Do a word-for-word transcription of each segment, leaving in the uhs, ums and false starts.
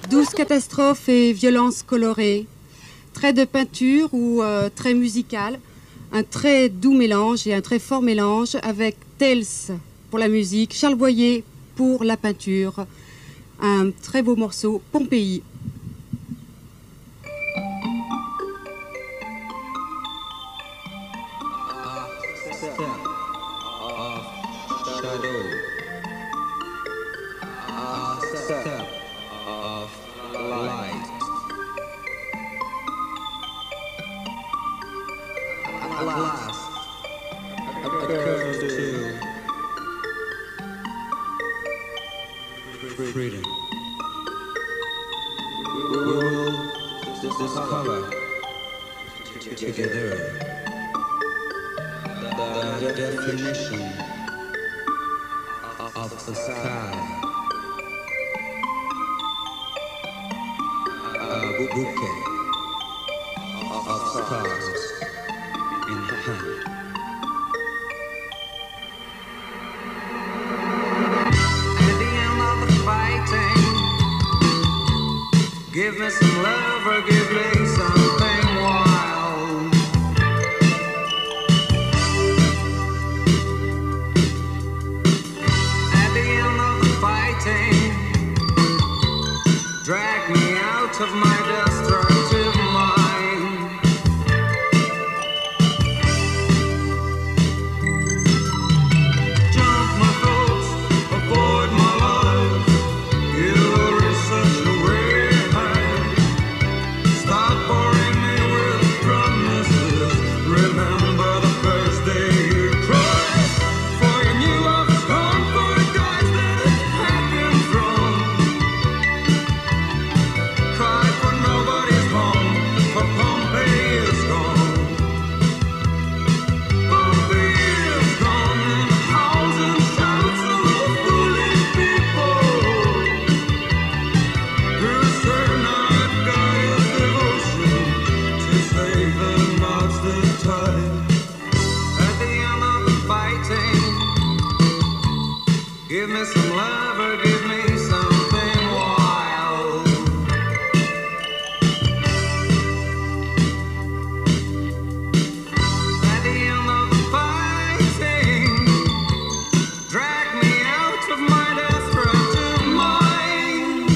Douce catastrophe et violence colorée, traits de peinture ou euh, traits musical, un très doux mélange et un très fort mélange avec Tales pour la musique, Charles Boyer pour la peinture, un très beau morceau, Pompéi. Freedom. We will discover together the definition of the sky. A bouquet of stars in hand. Give me some love or give me something wild. At the end of the fighting, drag me out of my destructive mind. Jump my thoughts, avoid my life. You are such a way. Give me some love or give me something wild. At the end of the fighting, drag me out of my destructive mind.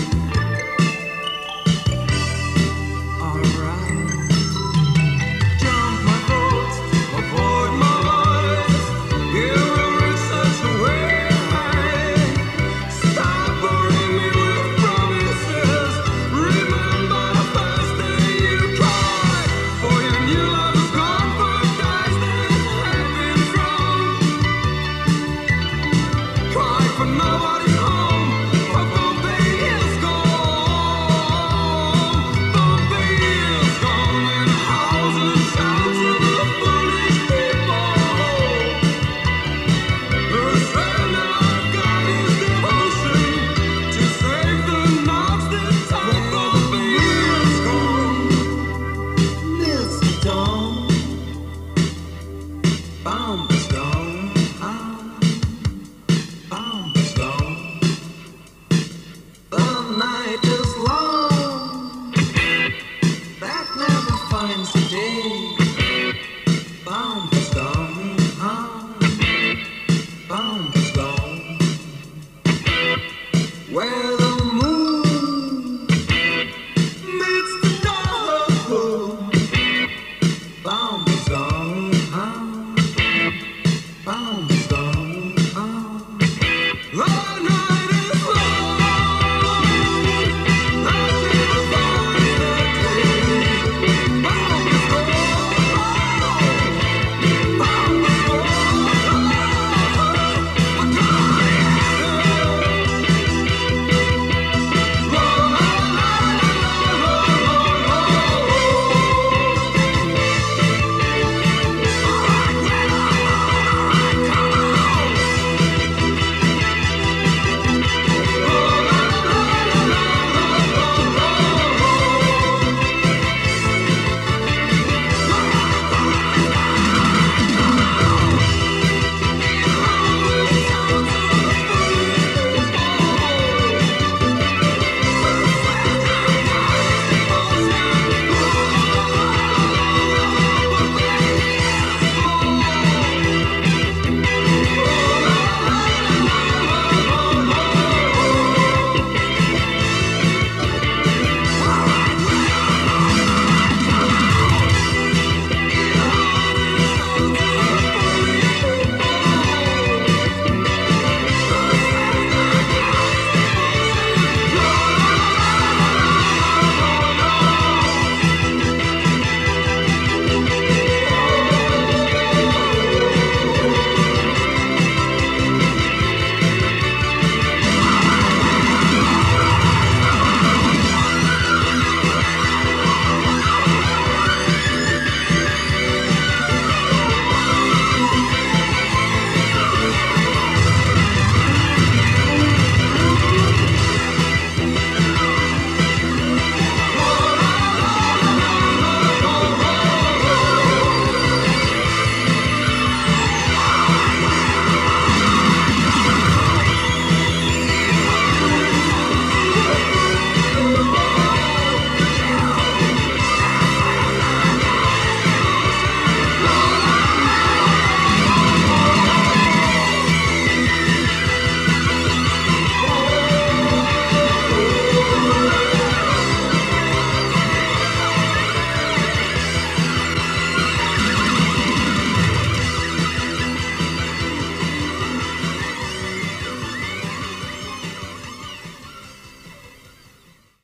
Alright. Jump my thoughts, avoid my lies. You will reach such a way. Night is